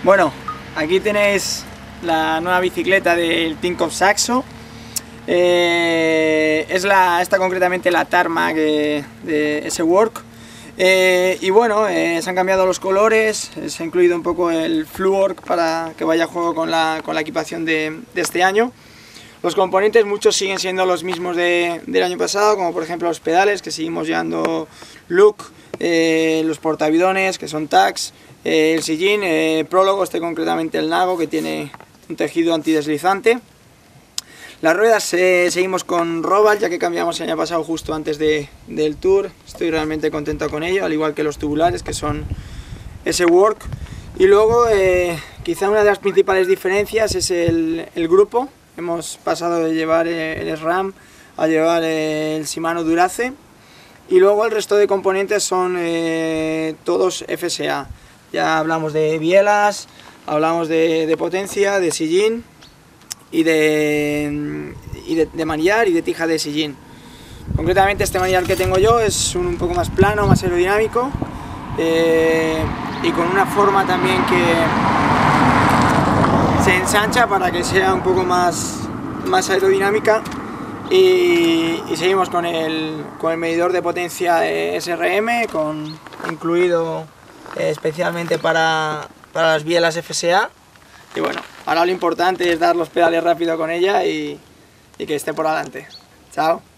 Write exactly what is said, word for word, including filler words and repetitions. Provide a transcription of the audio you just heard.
Bueno, aquí tenéis la nueva bicicleta del Tinkoff Saxo. Eh, es la, esta concretamente la Tarmac de, de S-Work. Eh, y bueno, eh, se han cambiado los colores, eh, se ha incluido un poco el Fluork para que vaya a juego con la, con la equipación de, de este año. Los componentes muchos siguen siendo los mismos de, del año pasado, como por ejemplo los pedales, que seguimos llevando Look, eh, los portabidones, que son Tacx, eh, el sillín, eh, prólogo, este concretamente el Nago, que tiene un tejido antideslizante. Las ruedas eh, seguimos con Roval, ya que cambiamos el año pasado justo antes de, del Tour. Estoy realmente contento con ello, al igual que los tubulares, que son S-Work. Y luego, eh, quizá una de las principales diferencias es el, el grupo. Hemos pasado de llevar el SRAM a llevar el Shimano Durace. Y luego el resto de componentes son eh, todos F S A. Ya hablamos de bielas, hablamos de, de potencia, de sillín y de, y de, de manillar y de tija de sillín. Concretamente este manillar que tengo yo es un, un poco más plano, más aerodinámico eh, y con una forma también que se ensancha para que sea un poco más, más aerodinámica. Y, y seguimos con el, con el medidor de potencia S R M, con, incluido eh, especialmente para, para las bielas F S A. Y bueno, ahora lo importante es dar los pedales rápido con ella y, y que esté por adelante. Chao.